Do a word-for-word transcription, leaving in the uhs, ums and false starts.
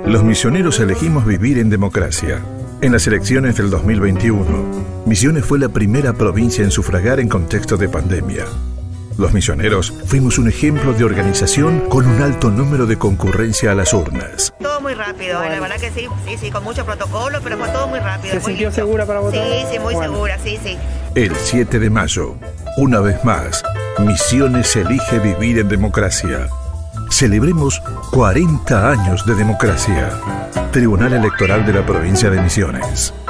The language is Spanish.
Los misioneros elegimos vivir en democracia. En las elecciones del dos mil veintiuno, Misiones fue la primera provincia en sufragar en contexto de pandemia. Los misioneros fuimos un ejemplo de organización con un alto número de concurrencia a las urnas. Todo muy rápido, bueno. La verdad que sí, sí, sí, con mucho protocolo, pero fue todo muy rápido. ¿Se muy sintió lindo. segura para votar? Sí, sí, muy bueno. segura, sí, sí. El siete de mayo, una vez más, Misiones elige vivir en democracia. Celebremos cuarenta años de democracia. Tribunal Electoral de la Provincia de Misiones.